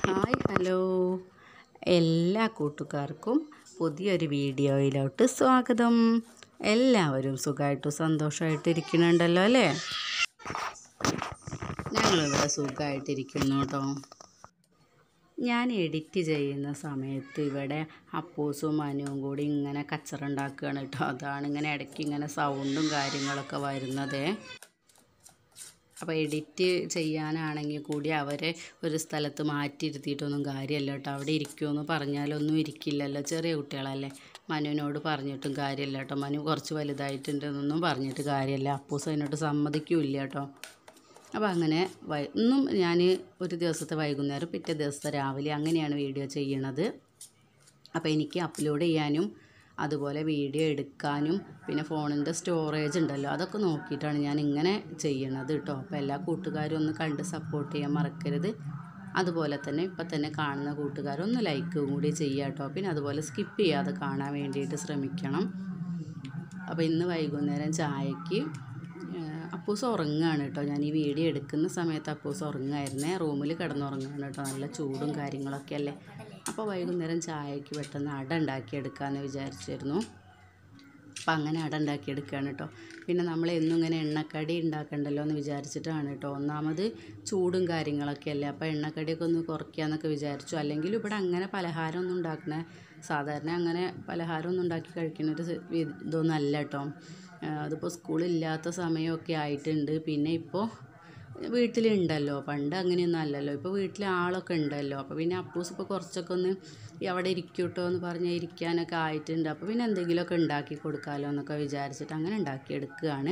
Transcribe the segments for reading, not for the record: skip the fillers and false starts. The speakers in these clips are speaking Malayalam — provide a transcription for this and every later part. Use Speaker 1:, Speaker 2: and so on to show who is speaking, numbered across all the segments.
Speaker 1: ഹായ് ഹലോ എല്ലാ കൂട്ടുകാർക്കും പുതിയൊരു വീഡിയോയിലോട്ട് സ്വാഗതം. എല്ലാവരും സുഖമായിട്ടും സന്തോഷമായിട്ടിരിക്കുന്നുണ്ടല്ലോ അല്ലേ? ഞങ്ങളിവിടെ സുഖമായിട്ടിരിക്കുന്നു കേട്ടോ. ഞാൻ എഡിറ്റ് ചെയ്യുന്ന സമയത്ത് ഇവിടെ അപ്പൂസും മനുവും കൂടി ഇങ്ങനെ കച്ചറ ഉണ്ടാക്കുകയാണ് കേട്ടോ. അതാണ് ഇങ്ങനെ ഇടയ്ക്ക് ഇങ്ങനെ സൗണ്ടും കാര്യങ്ങളൊക്കെ വരുന്നത്. അപ്പോൾ എഡിറ്റ് ചെയ്യാനാണെങ്കിൽ കൂടി അവരെ ഒരു സ്ഥലത്ത് മാറ്റിയിരുത്തിയിട്ടൊന്നും കാര്യമല്ല കേട്ടോ. അവിടെ ഇരിക്കുമെന്ന് പറഞ്ഞാലൊന്നും ഇരിക്കില്ലല്ലോ, ചെറിയ കുട്ടികളല്ലേ. മനുവിനോട് പറഞ്ഞിട്ടും കാര്യമല്ല കേട്ടോ. മനു കുറച്ച് വലുതായിട്ടുണ്ടെന്നൊന്നും പറഞ്ഞിട്ട് കാര്യമല്ല. അപ്പൂസ് അതിനോട്ട് സമ്മതിക്കില്ല കേട്ടോ. അപ്പോൾ അങ്ങനെ ഇന്നും ഞാൻ ഒരു ദിവസത്തെ വൈകുന്നേരം പിറ്റേ ദിവസത്തെ രാവിലെ അങ്ങനെയാണ് വീഡിയോ ചെയ്യണത്. അപ്പോൾ എനിക്ക് അപ്ലോഡ് ചെയ്യാനും അതുപോലെ വീഡിയോ എടുക്കാനും പിന്നെ ഫോണിൻ്റെ സ്റ്റോറേജ് ഉണ്ടല്ലോ അതൊക്കെ നോക്കിയിട്ടാണ് ഞാൻ ഇങ്ങനെ ചെയ്യണത് കേട്ടോ. അപ്പോൾ എല്ലാ കൂട്ടുകാരും ഒന്ന് കണ്ട് സപ്പോർട്ട് ചെയ്യാൻ മറക്കരുത്. അതുപോലെ തന്നെ ഇപ്പം തന്നെ കാണുന്ന കൂട്ടുകാരൊന്ന് ലൈക്കും കൂടി ചെയ്യുക കേട്ടോ. പിന്നെ അതുപോലെ സ്കിപ്പ് ചെയ്യാതെ കാണാൻ വേണ്ടിയിട്ട് ശ്രമിക്കണം. അപ്പോൾ ഇന്ന് വൈകുന്നേരം ചായക്ക് അപ്പൂസ് ഉറങ്ങുകയാണ് കേട്ടോ. ഞാൻ ഈ വീഡിയോ എടുക്കുന്ന സമയത്ത് അപ്പൂസ് ഉറങ്ങുമായിരുന്നേ. റൂമിൽ കിടന്നുറങ്ങുകയാണ് കേട്ടോ. നല്ല ചൂടും കാര്യങ്ങളൊക്കെ അല്ലേ. അപ്പോൾ വൈകുന്നേരം ചായക്ക് പെട്ടെന്ന് അട ഉണ്ടാക്കിയെടുക്കാമെന്ന് വിചാരിച്ചിരുന്നു. അപ്പം അങ്ങനെ അട ഉണ്ടാക്കിയെടുക്കുകയാണ് കേട്ടോ. പിന്നെ നമ്മൾ എന്നും ഇങ്ങനെ എണ്ണക്കടി ഉണ്ടാക്കണ്ടല്ലോ എന്ന് വിചാരിച്ചിട്ടാണ് കേട്ടോ. ഒന്നാമത് ചൂടും കാര്യങ്ങളൊക്കെ അല്ലേ. അപ്പോൾ എണ്ണക്കടിയൊക്കെ ഒന്ന് കുറയ്ക്കാമെന്നൊക്കെ വിചാരിച്ചു. അല്ലെങ്കിൽ ഇവിടെ അങ്ങനെ പലഹാരമൊന്നും ഉണ്ടാക്കണേ, സാധാരണ അങ്ങനെ പലഹാരമൊന്നും ഉണ്ടാക്കി കഴിക്കുന്നൊരു ഇതൊന്നും അല്ല കേട്ടോ. അതിപ്പോൾ സ്കൂളില്ലാത്ത സമയമൊക്കെ ആയിട്ടുണ്ട്. പിന്നെ ഇപ്പോൾ വീട്ടിലുണ്ടല്ലോ, പണ്ട് അങ്ങനെയൊന്നും അല്ലല്ലോ. ഇപ്പോൾ വീട്ടിൽ ആളൊക്കെ ഉണ്ടല്ലോ. അപ്പോൾ പിന്നെ അപ്പൂസ് ഇപ്പോൾ കുറച്ചൊക്കെ ഒന്ന് അവിടെ ഇരിക്കൂട്ടോ എന്ന് പറഞ്ഞാൽ ഇരിക്കാനൊക്കെ ആയിട്ടുണ്ട്. അപ്പോൾ പിന്നെ എന്തെങ്കിലുമൊക്കെ ഉണ്ടാക്കി കൊടുക്കാമല്ലോ എന്നൊക്കെ വിചാരിച്ചിട്ട് അങ്ങനെ ഉണ്ടാക്കിയെടുക്കുകയാണ്.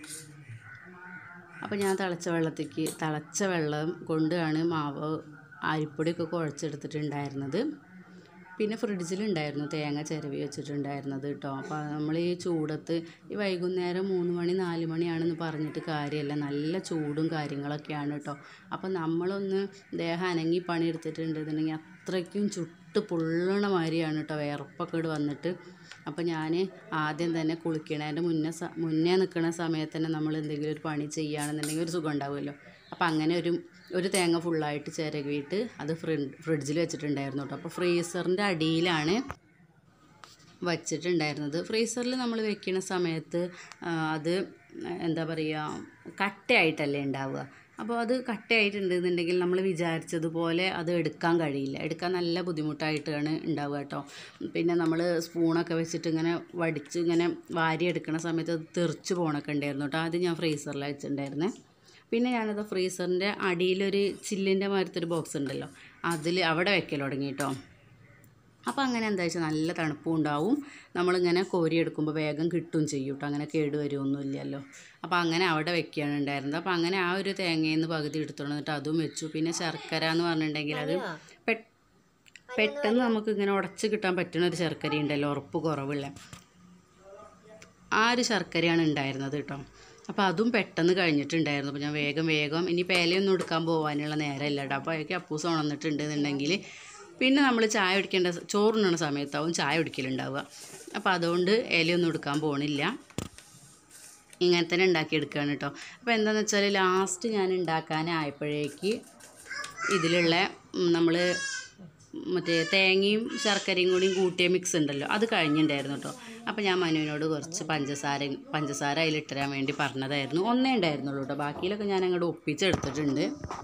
Speaker 1: അപ്പോൾ ഞാൻ തിളച്ച വെള്ളം കൊണ്ടാണ് മാവ് അരിപ്പൊടിയൊക്കെ കുഴച്ചെടുത്തിട്ടുണ്ടായിരുന്നത്. പിന്നെ ഫ്രിഡ്ജിലുണ്ടായിരുന്നു തേങ്ങ ചിരവി വെച്ചിട്ടുണ്ടായിരുന്നത് കേട്ടോ. അപ്പോൾ നമ്മൾ ഈ ചൂടത്ത് ഈ വൈകുന്നേരം 3 മണി 4 മണിയാണെന്ന് പറഞ്ഞിട്ട് കാര്യമല്ല, നല്ല ചൂടും കാര്യങ്ങളൊക്കെയാണ് കേട്ടോ. അപ്പോൾ നമ്മളൊന്ന് ദേഹം അനങ്ങി പണിയെടുത്തിട്ടുണ്ടെന്നുണ്ടെങ്കിൽ അത്രയ്ക്കും ചുട്ട് പൊള്ളണ മാതിരിയാണ് കേട്ടോ വിയർപ്പൊക്കെ വന്നിട്ട്. അപ്പോൾ ഞാൻ ആദ്യം തന്നെ കുളിക്കണതിൻ്റെ മുന്നേ നിൽക്കുന്ന സമയത്ത് തന്നെ നമ്മൾ എന്തെങ്കിലും ഒരു പണി ചെയ്യുകയാണെന്നുണ്ടെങ്കിൽ ഒരു സുഖം ഉണ്ടാവുമല്ലോ. അപ്പോൾ അങ്ങനെ ഒരു തേങ്ങ ഫുള്ളായിട്ട് ചിരകിയിട്ട് അത് ഫ്രിഡ്ജിൽ വെച്ചിട്ടുണ്ടായിരുന്നു കേട്ടോ. അപ്പോൾ ഫ്രീസറിൻ്റെ അടിയിലാണ് വച്ചിട്ടുണ്ടായിരുന്നത്. ഫ്രീസറിൽ നമ്മൾ വെക്കുന്ന സമയത്ത് അത് എന്താ പറയുക, കട്ടയായിട്ടല്ലേ ഉണ്ടാവുക. അപ്പോൾ അത് കട്ടയായിട്ടുണ്ടെന്നുണ്ടെങ്കിൽ നമ്മൾ വിചാരിച്ചതുപോലെ അത് എടുക്കാൻ കഴിയില്ല. എടുക്കാൻ നല്ല ബുദ്ധിമുട്ടായിട്ടാണ് ഉണ്ടാവുക കേട്ടോ. പിന്നെ നമ്മൾ സ്പൂണൊക്കെ വെച്ചിട്ട് ഇങ്ങനെ വടിച്ച് ഇങ്ങനെ വാരി എടുക്കുന്ന സമയത്ത് അത് തെറിച്ച് പോകണൊക്കെ ഉണ്ടായിരുന്നു കേട്ടോ. അത് ഞാൻ ഫ്രീസറിൽ വെച്ചിട്ടുണ്ടായിരുന്നേ. പിന്നെ ഞാനത് ഫ്രീസറിൻ്റെ അടിയിലൊരു ചില്ലിൻ്റെ മാതിരത്തൊരു ബോക്സ് ഉണ്ടല്ലോ, അവിടെ വെക്കൽ തുടങ്ങി കേട്ടോ. അപ്പോൾ അങ്ങനെ എന്താ വെച്ചാൽ നല്ല തണുപ്പും ഉണ്ടാവും. നമ്മളിങ്ങനെ കോരിയെടുക്കുമ്പോൾ വേഗം കിട്ടുകയും ചെയ്യും കേട്ടോ. അങ്ങനെ കേടുവരുമൊന്നുമില്ലല്ലോ. അപ്പോൾ അങ്ങനെ അവിടെ വെക്കുകയാണ് ഉണ്ടായിരുന്നത്. അപ്പോൾ അങ്ങനെ ആ ഒരു തേങ്ങയിൽ നിന്ന് പകുതി എടുത്തോണ്ട് വന്നിട്ട് അതും വെച്ചു. പിന്നെ ശർക്കര എന്ന് പറഞ്ഞിട്ടുണ്ടെങ്കിൽ അത് പെട്ടെന്ന് നമുക്കിങ്ങനെ ഉടച്ച് കിട്ടാൻ പറ്റുന്ന ഒരു ശർക്കര ഉണ്ടല്ലോ, ഉറപ്പ് കുറവുള്ള ആ ഒരു ശർക്കരയാണ് ഉണ്ടായിരുന്നത് കേട്ടോ. അപ്പോൾ അതും പെട്ടെന്ന് കഴിഞ്ഞിട്ടുണ്ടായിരുന്നു. അപ്പോൾ ഞാൻ വേഗം ഇനി പേലയൊന്നും എടുക്കാൻ പോകാനുള്ള നേരമില്ല കേട്ടോ. അപ്പോൾ അതൊക്കെ അപ്പൂസ് ഉണർന്നിട്ടുണ്ടെന്നുണ്ടെങ്കിൽ പിന്നെ നമ്മൾ ചായ കുടിക്കേണ്ട ചോറുണ്ണുന്ന സമയത്താവും ചായ കുടിക്കലുണ്ടാവുക. അപ്പോൾ അതുകൊണ്ട് ഇലയൊന്നും എടുക്കാൻ പോകണില്ല, ഇങ്ങനെ തന്നെ ഉണ്ടാക്കിയെടുക്കുകയാണ് കേട്ടോ. അപ്പോൾ എന്താണെന്ന് വെച്ചാൽ ലാസ്റ്റ് ഞാൻ ഉണ്ടാക്കാനായപ്പോഴേക്ക് ഇതിലുള്ള നമ്മൾ മറ്റേ തേങ്ങയും ശർക്കരയും കൂടിയും കൂട്ടിയ മിക്സ് ഉണ്ടല്ലോ അത് കഴിഞ്ഞിട്ടുണ്ടായിരുന്നു കേട്ടോ. അപ്പോൾ ഞാൻ മനുവിനോട് കുറച്ച് പഞ്ചസാര അതിലിട്ടരാൻ വേണ്ടി പറഞ്ഞതായിരുന്നു. ഒന്നേ ഉണ്ടായിരുന്നുള്ളൂ കേട്ടോ. ബാക്കിയിലൊക്കെ ഞാൻ അങ്ങോട്ട് ഒപ്പിച്ചെടുത്തിട്ടുണ്ട്.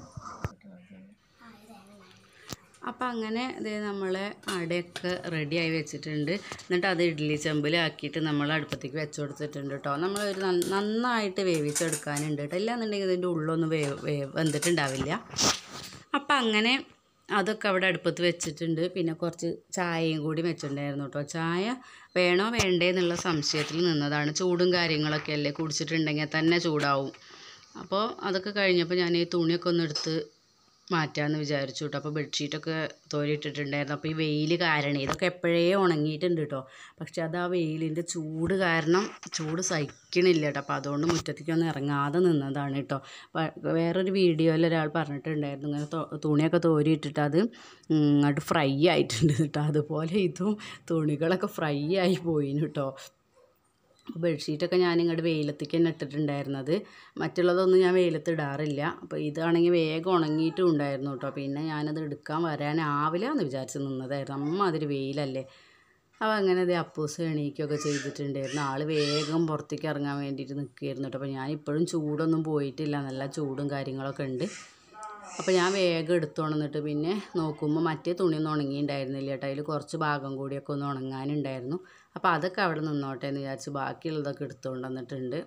Speaker 1: അപ്പോൾ അങ്ങനെ നമ്മളെ അടയൊക്കെ റെഡിയായി വെച്ചിട്ടുണ്ട്. എന്നിട്ട് അത് ഇഡ്ഡലി ചെമ്പിലാക്കിയിട്ട് നമ്മൾ അടുപ്പത്തേക്ക് വെച്ച് കൊടുത്തിട്ടുണ്ട് കേട്ടോ. നമ്മളൊരു നന്നായിട്ട് വേവിച്ചെടുക്കാനുണ്ട് കേട്ടോ. ഇല്ലാന്നുണ്ടെങ്കിൽ ഇതിൻ്റെ ഉള്ളൊന്നും വെന്തിട്ടുണ്ടാവില്ല. അപ്പം അങ്ങനെ അതൊക്കെ അവിടെ അടുപ്പത്ത് വെച്ചിട്ടുണ്ട്. പിന്നെ കുറച്ച് ചായയും കൂടി വെച്ചിട്ടുണ്ടായിരുന്നു കേട്ടോ. ചായ വേണോ വേണ്ടേ എന്നുള്ള സംശയത്തിൽ നിന്നതാണ്. ചൂടും കാര്യങ്ങളൊക്കെ അല്ലേ, കുടിച്ചിട്ടുണ്ടെങ്കിൽ തന്നെ ചൂടാവും. അപ്പോൾ അതൊക്കെ കഴിഞ്ഞപ്പോൾ ഞാൻ ഈ തുണിയൊക്കെ ഒന്ന് എടുത്ത് മാറ്റാമെന്ന് വിചാരിച്ചു കേട്ടോ. അപ്പോൾ ബെഡ്ഷീറ്റൊക്കെ തോരിയിട്ടിട്ടുണ്ടായിരുന്നു. അപ്പോൾ ഈ വെയിൽ കാരണം ഇതൊക്കെ എപ്പോഴേ ഉണങ്ങിയിട്ടുണ്ട് കേട്ടോ. പക്ഷെ അത് ആ വെയിലിൻ്റെ ചൂട് കാരണം ചൂട് സഹിക്കണില്ല കേട്ടോ. അപ്പോൾ അതുകൊണ്ട് മുറ്റത്തേക്കൊന്നും ഇറങ്ങാതെ നിന്നതാണ് കേട്ടോ. വേറൊരു വീഡിയോയിൽ ഒരാൾ പറഞ്ഞിട്ടുണ്ടായിരുന്നു ഇങ്ങനെ തുണിയൊക്കെ തോരിയിട്ടിട്ട് അത് അങ്ങോട്ട് ഫ്രൈ ആയിട്ടുണ്ട് കേട്ടോ. അതുപോലെ ഇതും തുണികളൊക്കെ ഫ്രൈ ആയി പോയിന് കേട്ടോ. അപ്പോൾ ബെഡ്ഷീറ്റൊക്കെ ഞാൻ ഇങ്ങോട്ട് വെയിലത്തേക്ക് തന്നെ ഇട്ടിട്ടുണ്ടായിരുന്നത്. മറ്റുള്ളതൊന്നും ഞാൻ വെയിലത്ത് ഇടാറില്ല. അപ്പോൾ ഇതാണെങ്കിൽ വേഗം ഉണങ്ങിയിട്ടും ഉണ്ടായിരുന്നു കേട്ടോ. പിന്നെ ഞാനത് എടുക്കാൻ വരാനാവില്ല എന്ന് വിചാരിച്ച് നിന്നതായിരുന്നു. അമ്മാതിരി വെയിലല്ലേ. അപ്പോൾ അങ്ങനെ ഇത് അപ്പൂസ് എണീക്കുകയൊക്കെ ചെയ്തിട്ടുണ്ടായിരുന്നു. ആൾ വേഗം പുറത്തേക്ക് ഇറങ്ങാൻ വേണ്ടിയിട്ട് നിൽക്കുകയായിരുന്നു കേട്ടോ. അപ്പോൾ ഞാൻ ഇപ്പോഴും ചൂടൊന്നും പോയിട്ടില്ല, നല്ല ചൂടും കാര്യങ്ങളൊക്കെ ഉണ്ട്. അപ്പോൾ ഞാൻ വേഗം എടുത്തുകൊണ്ടിട്ട് പിന്നെ നോക്കുമ്പോൾ മറ്റേ തുണിയൊന്നും ഉണങ്ങിയിട്ടുണ്ടായിരുന്നില്ല കേട്ടോ. അതിൽ കുറച്ച് ഭാഗം കൂടിയൊക്കെ ഒന്ന് ഉണങ്ങാനുണ്ടായിരുന്നു. അപ്പോൾ അതൊക്കെ അവിടെ നിന്നോട്ടെ എന്ന് വിചാരിച്ച് ബാക്കിയുള്ളതൊക്കെ എടുത്തുകൊണ്ട് വന്നിട്ടുണ്ട്.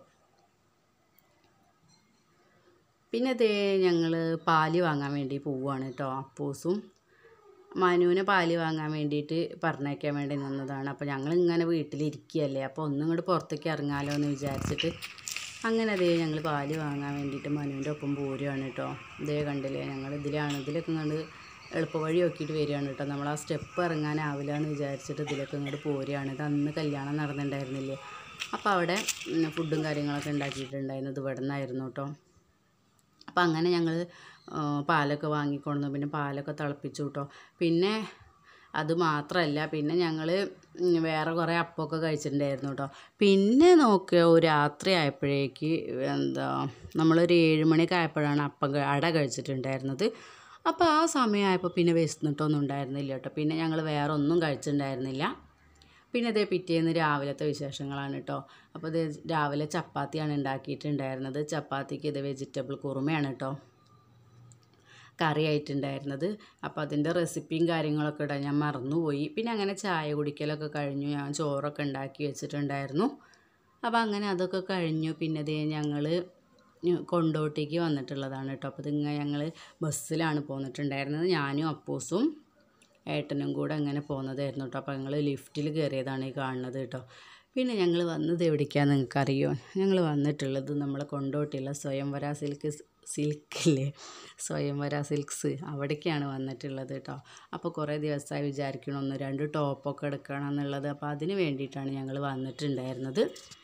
Speaker 1: പിന്നെ അതേ ഞങ്ങൾ പാല് വാങ്ങാൻ വേണ്ടി പോവുകയാണ് കേട്ടോ. അപ്പൂസും മനുവിനെ പാല് വാങ്ങാൻ വേണ്ടിയിട്ട് പറഞ്ഞയക്കാൻ വേണ്ടി നിന്നതാണ്. അപ്പോൾ ഞങ്ങളിങ്ങനെ വീട്ടിലിരിക്കുകയല്ലേ, അപ്പോൾ ഒന്നും ഇങ്ങോട്ട് പുറത്തേക്ക് ഇറങ്ങാമല്ലോ എന്ന് വിചാരിച്ചിട്ട് അങ്ങനെ അതേ ഞങ്ങൾ പാല് വാങ്ങാൻ വേണ്ടിയിട്ട് മനുവിൻ്റെ ഒപ്പം പോരുകയാണ് കേട്ടോ. ഇതേ കണ്ടില്ലേ, ഞങ്ങൾ ഇതിലൊക്കെ ഇങ്ങോട്ട് എളുപ്പവഴി നോക്കിയിട്ട് വരികയാണ് കേട്ടോ. നമ്മൾ ആ സ്റ്റെപ്പ് ഇറങ്ങാനാവില്ല എന്ന് വിചാരിച്ചിട്ട് ഇതിലൊക്കെ ഇങ്ങോട്ട് പോരുകയാണ്. ഇത് അന്ന് കല്യാണം നടന്നിട്ടുണ്ടായിരുന്നില്ലേ, അപ്പോൾ അവിടെ ഫുഡും കാര്യങ്ങളൊക്കെ ഉണ്ടാക്കിയിട്ടുണ്ടായിരുന്നത് ഇവിടെ നിന്നായിരുന്നു കേട്ടോ. അപ്പോൾ അങ്ങനെ ഞങ്ങൾ പാലൊക്കെ വാങ്ങിക്കൊണ്ടു. പിന്നെ പാലൊക്കെ തിളപ്പിച്ചു കേട്ടോ. പിന്നെ അത് മാത്രമല്ല, പിന്നെ ഞങ്ങൾ വേറെ കുറേ അപ്പമൊക്കെ കഴിച്ചിട്ടുണ്ടായിരുന്നു കേട്ടോ. പിന്നെ നോക്കിയോ രാത്രി ആയപ്പോഴേക്ക് നമ്മളൊരു 7 മണിയൊക്കെ ആയപ്പോഴാണ് അട കഴിച്ചിട്ടുണ്ടായിരുന്നത്. അപ്പോൾ ആ സമയമായപ്പോൾ പിന്നെ വിശന്നിട്ടൊന്നും ഉണ്ടായിരുന്നില്ല കേട്ടോ. പിന്നെ ഞങ്ങൾ വേറെ ഒന്നും കഴിച്ചിട്ടുണ്ടായിരുന്നില്ല. പിന്നെ ഇതേ പിറ്റേന്ന് രാവിലത്തെ വിശേഷങ്ങളാണ് കേട്ടോ. അപ്പോൾ ഇത് രാവിലെ ചപ്പാത്തിയാണ് ഉണ്ടാക്കിയിട്ടുണ്ടായിരുന്നത്. ചപ്പാത്തിക്ക് ഇത് വെജിറ്റബിൾ കുറുമയാണ് കേട്ടോ കറി ആയിട്ടുണ്ടായിരുന്നത്. അപ്പോൾ അതിൻ്റെ റെസിപ്പിയും കാര്യങ്ങളൊക്കെ ഇടാൻ ഞാൻ മറന്നുപോയി. പിന്നെ അങ്ങനെ ചായ കുടിക്കലൊക്കെ കഴിഞ്ഞു. ഞാൻ ചോറൊക്കെ ഉണ്ടാക്കി വെച്ചിട്ടുണ്ടായിരുന്നു. അപ്പോൾ അങ്ങനെ അതൊക്കെ കഴിഞ്ഞു. പിന്നെ ഇതേ ഞങ്ങൾ കൊണ്ടോട്ടിക്ക് വന്നിട്ടുള്ളതാണ് കേട്ടോ. അപ്പോൾ ഇതിങ്ങനെ ഞങ്ങൾ ബസ്സിലാണ് പോന്നിട്ടുണ്ടായിരുന്നത്. ഞാനും അപ്പൂസും ഏട്ടനും കൂടെ അങ്ങനെ പോകുന്നതായിരുന്നു കേട്ടോ. അപ്പോൾ ഞങ്ങൾ ലിഫ്റ്റിൽ കയറിയതാണ് ഈ കാണുന്നത് കേട്ടോ. പിന്നെ ഞങ്ങൾ വന്നത് എവിടേക്കാണെന്ന് നിങ്ങൾക്കറിയോ? ഞങ്ങൾ വന്നിട്ടുള്ളത് നമ്മളെ കൊണ്ടോട്ടിയുള്ള സ്വയംവര സിൽക്കില്ലേ, സ്വയംവര സിൽക്സ്, അവിടേക്കാണ് വന്നിട്ടുള്ളത് കേട്ടോ. അപ്പോൾ കുറേ ദിവസമായി വിചാരിക്കണം 1-2 ടോപ്പൊക്കെ എടുക്കണം എന്നുള്ളത്. അപ്പോൾ അതിന് വേണ്ടിയിട്ടാണ് ഞങ്ങൾ വന്നിട്ടുണ്ടായിരുന്നത്.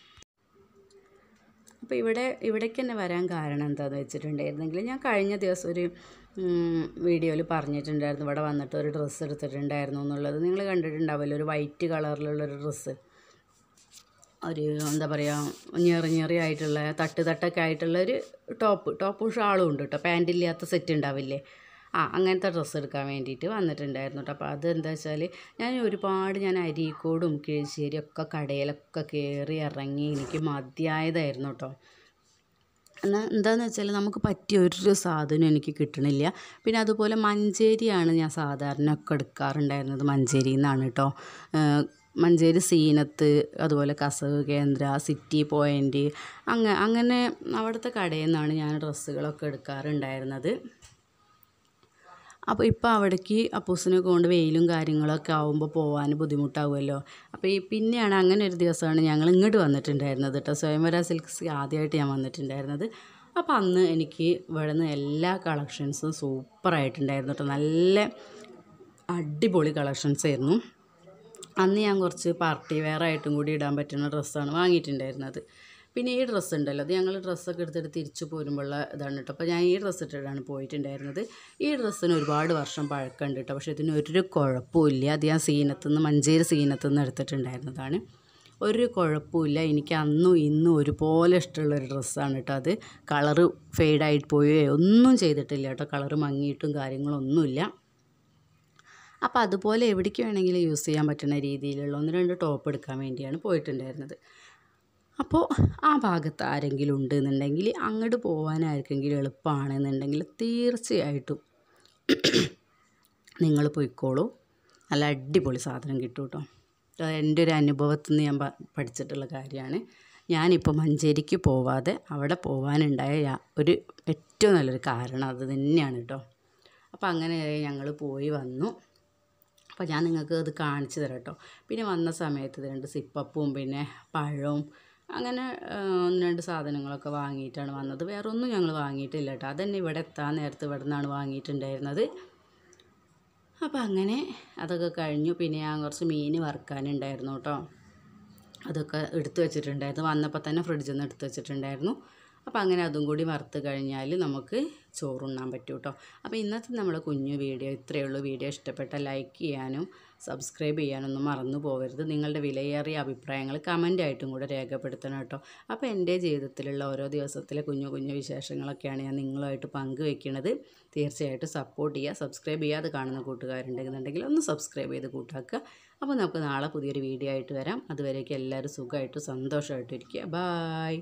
Speaker 1: അപ്പോൾ ഇവിടേക്ക് തന്നെ വരാൻ കാരണം എന്താണെന്ന് വെച്ചിട്ടുണ്ടായിരുന്നെങ്കിൽ, ഞാൻ കഴിഞ്ഞ ദിവസം ഒരു വീഡിയോയിൽ പറഞ്ഞിട്ടുണ്ടായിരുന്നു ഇവിടെ വന്നിട്ട് ഒരു ഡ്രസ്സ് എടുത്തിട്ടുണ്ടായിരുന്നു എന്നുള്ളത്. നിങ്ങൾ കണ്ടിട്ടുണ്ടാവുമല്ലോ, ഒരു വൈറ്റ് കളറിലുള്ളൊരു ഡ്രസ്സ്, ഒരു എന്താ പറയുക ഞെറിയായിട്ടുള്ള തട്ടൊക്കെ ആയിട്ടുള്ളൊരു ടോപ്പും ഷാളും ഉണ്ട് കേട്ടോ. പാൻറ്റില്ലാത്ത സെറ്റ് ഉണ്ടാവില്ലേ, അങ്ങനത്തെ ഡ്രസ്സ് എടുക്കാൻ വേണ്ടിയിട്ട് വന്നിട്ടുണ്ടായിരുന്നു കേട്ടോ. അപ്പോൾ അതെന്താ വെച്ചാൽ ഞാൻ അരീക്കോടും കിഴിശ്ശേരി ഒക്കെ കടയിലൊക്കെ കയറി ഇറങ്ങി എനിക്ക് മതിയായതായിരുന്നു കേട്ടോ. എന്നാൽ എന്താണെന്ന് വെച്ചാൽ നമുക്ക് പറ്റിയ ഒരു സാധനം എനിക്ക് കിട്ടണില്ല. പിന്നെ അതുപോലെ മഞ്ചേരിയാണ് ഞാൻ സാധാരണ ഒക്കെ എടുക്കാറുണ്ടായിരുന്നത്. മഞ്ചേരിയിൽ നിന്നാണ് കേട്ടോ. മഞ്ചേരി സീനത്ത്, അതുപോലെ കസവ് കേന്ദ്ര, സിറ്റി പോയിൻ്റ്, അങ്ങനെ അവിടുത്തെ കടയിൽ നിന്നാണ് ഞാൻ ഡ്രസ്സുകളൊക്കെ എടുക്കാറുണ്ടായിരുന്നത്. അപ്പോൾ ഇപ്പോൾ അവിടേക്ക് അപ്പൂസിനെ കൊണ്ട് വെയിലും കാര്യങ്ങളൊക്കെ ആകുമ്പോൾ പോകാൻ ബുദ്ധിമുട്ടാവുമല്ലോ. അപ്പോൾ പിന്നെയാണ് അങ്ങനെ ഒരു ദിവസമാണ് ഞങ്ങൾ ഇങ്ങോട്ട് വന്നിട്ടുണ്ടായിരുന്നത് കേട്ടോ. സ്വയംവര സിൽക്സ് ആദ്യമായിട്ട് ഞാൻ വന്നിട്ടുണ്ടായിരുന്നത്. അപ്പോൾ അന്ന് എനിക്ക് ഇവിടെ നിന്ന് എല്ലാ കളക്ഷൻസും സൂപ്പറായിട്ടുണ്ടായിരുന്നു കേട്ടോ. നല്ല അടിപൊളി കളക്ഷൻസ് ആയിരുന്നു. അന്ന് ഞാൻ കുറച്ച് പാർട്ടി വെയർ ആയിട്ടും കൂടി ഇടാൻ പറ്റുന്ന ഡ്രസ്സാണ് വാങ്ങിയിട്ടുണ്ടായിരുന്നത്. പിന്നെ ഈ ഡ്രസ്സ് ഉണ്ടല്ലോ, അത് ഞങ്ങൾ ഡ്രസ്സൊക്കെ എടുത്തിട്ട് തിരിച്ചു പോരുമ്പോഴുള്ള ഇതാണ് കേട്ടോ. അപ്പോൾ ഞാൻ ഈ ഡ്രസ്സ് ഇട്ടിട്ടാണ് പോയിട്ടുണ്ടായിരുന്നത്. ഈ ഡ്രസ്സിന് ഒരുപാട് വർഷം പഴക്കമുണ്ട് കേട്ടോ. പക്ഷേ ഇതിനൊരു കുഴപ്പമില്ല. അത് ഞാൻ മഞ്ചേരി സീനത്തുനിന്ന് എടുത്തിട്ടുണ്ടായിരുന്നതാണ്. ഒരു കുഴപ്പമില്ല. എനിക്ക് അന്നും ഇന്നും ഒരുപോലെ ഇഷ്ടമുള്ളൊരു ഡ്രസ്സാണ് കേട്ടോ. അത് കളറ് ഫെയ്ഡായിട്ട് പോയോ ഒന്നും ചെയ്തിട്ടില്ല കേട്ടോ. കളറ് മങ്ങിയിട്ടും കാര്യങ്ങളൊന്നുമില്ല. അപ്പോൾ അതുപോലെ എവിടേക്ക് വേണമെങ്കിലും യൂസ് ചെയ്യാൻ പറ്റുന്ന രീതിയിലുള്ള 1-2 ടോപ്പ് എടുക്കാൻ വേണ്ടിയാണ് പോയിട്ടുണ്ടായിരുന്നത്. അപ്പോൾ ആ ഭാഗത്ത് ആരെങ്കിലും ഉണ്ടെന്നുണ്ടെങ്കിൽ, അങ്ങോട്ട് പോകാനായിരിക്കെങ്കിലും എളുപ്പമാണെന്നുണ്ടെങ്കിൽ തീർച്ചയായിട്ടും നിങ്ങൾ പോയിക്കോളൂ. നല്ല അടിപൊളി സാധനം കിട്ടും കേട്ടോ. എൻ്റെ ഒരു അനുഭവത്തിൽ നിന്ന് ഞാൻ പഠിച്ചിട്ടുള്ള കാര്യമാണ്. ഞാനിപ്പോൾ മഞ്ചേരിക്ക് പോവാതെ അവിടെ പോകാനുണ്ടായ ഒരു ഏറ്റവും നല്ലൊരു കാരണം അത് തന്നെയാണ് കേട്ടോ. അപ്പോൾ അങ്ങനെ ഞങ്ങൾ പോയി വന്നു. അപ്പോൾ ഞാൻ നിങ്ങൾക്ക് അത് കാണിച്ചു തരാം കേട്ടോ. പിന്നെ വന്ന സമയത്ത് 2 സിപ്പപ്പും പിന്നെ പഴവും അങ്ങനെ 1-2 സാധനങ്ങളൊക്കെ വാങ്ങിയിട്ടാണ് വന്നത്. വേറെ ഒന്നും ഞങ്ങൾ വാങ്ങിയിട്ടില്ല കേട്ടോ. അതന്നെ ഇവിടെ എത്താൻ നേരത്ത് ഇവിടെ നിന്നാണ് വാങ്ങിയിട്ടുണ്ടായിരുന്നത്. അപ്പോൾ അങ്ങനെ അതൊക്കെ കഴിഞ്ഞു. പിന്നെ ഞാൻ കുറച്ച് മീൻ വറുക്കാനുണ്ടായിരുന്നു കേട്ടോ. അതൊക്കെ എടുത്തു വെച്ചിട്ടുണ്ടായിരുന്നു. വന്നപ്പോൾ തന്നെ ഫ്രിഡ്ജിൽ നിന്ന് എടുത്ത് വെച്ചിട്ടുണ്ടായിരുന്നു. അപ്പോൾ അങ്ങനെ അതും കൂടി വറുത്ത് കഴിഞ്ഞാൽ നമുക്ക് ചോറുണ്ണാൻ പറ്റും കേട്ടോ. അപ്പോൾ ഇന്നത്തെ നമ്മളെ കുഞ്ഞു വീഡിയോ ഇത്രയേ ഉള്ളൂ. വീഡിയോ ഇഷ്ടപ്പെട്ട ലൈക്ക് ചെയ്യാനും സബ്സ്ക്രൈബ് ചെയ്യാനൊന്നും മറന്നു പോകരുത്. നിങ്ങളുടെ വിലയേറിയ അഭിപ്രായങ്ങൾ കമൻ്റായിട്ടും കൂടെ രേഖപ്പെടുത്തണം കേട്ടോ. അപ്പോൾ എൻ്റെ ജീവിതത്തിലുള്ള ഓരോ ദിവസത്തിലെ കുഞ്ഞു കുഞ്ഞു വിശേഷങ്ങളൊക്കെയാണ് ഞാൻ നിങ്ങളുമായിട്ട് പങ്കുവെക്കുന്നത്. തീർച്ചയായിട്ടും സപ്പോർട്ട് ചെയ്യുക. സബ്സ്ക്രൈബ് ചെയ്യാതെ കാണുന്ന കൂട്ടുകാരുണ്ടെന്നുണ്ടെങ്കിൽ ഒന്ന് സബ്സ്ക്രൈബ് ചെയ്ത് കൂട്ടാക്കുക. അപ്പോൾ നമുക്ക് നാളെ പുതിയൊരു വീഡിയോ ആയിട്ട് വരാം. അതുവരേക്കും എല്ലാവരും സുഖമായിട്ടും സന്തോഷമായിട്ടും ഇരിക്കുക. ബായ്.